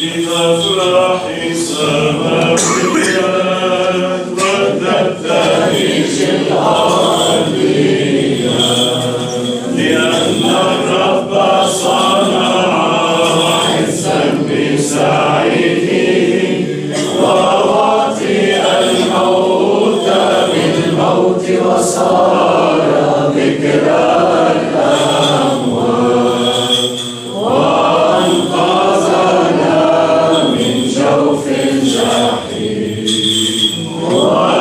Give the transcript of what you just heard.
لتفرح السماويات وتبتهج الأرضية لأن الرب صنع عزا بسعيه ووطئ الموت بالموت وصار ذكرى الأموات وأنقذنا من جوف الجحيم